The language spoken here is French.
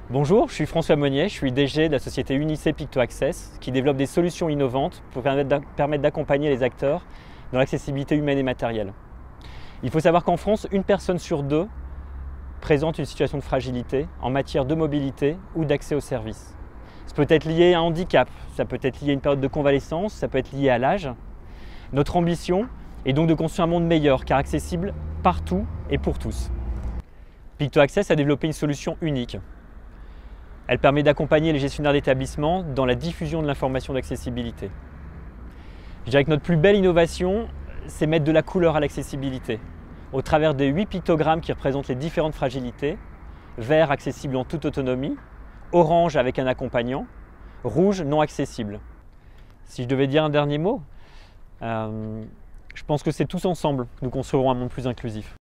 Bonjour, je suis François Monnier, je suis DG de la société Unicé Picto-Access qui développe des solutions innovantes pour permettre d'accompagner les acteurs dans l'accessibilité humaine et matérielle. Il faut savoir qu'en France, une personne sur deux présente une situation de fragilité en matière de mobilité ou d'accès aux services. Ça peut être lié à un handicap, ça peut être lié à une période de convalescence, ça peut être lié à l'âge. Notre ambition est donc de construire un monde meilleur car accessible partout et pour tous. Picto-Access a développé une solution unique. Elle permet d'accompagner les gestionnaires d'établissements dans la diffusion de l'information d'accessibilité. Je dirais que notre plus belle innovation, c'est mettre de la couleur à l'accessibilité, au travers des 8 pictogrammes qui représentent les différentes fragilités: vert accessible en toute autonomie, orange avec un accompagnant, rouge non accessible. Si je devais dire un dernier mot, je pense que c'est tous ensemble que nous construirons un monde plus inclusif.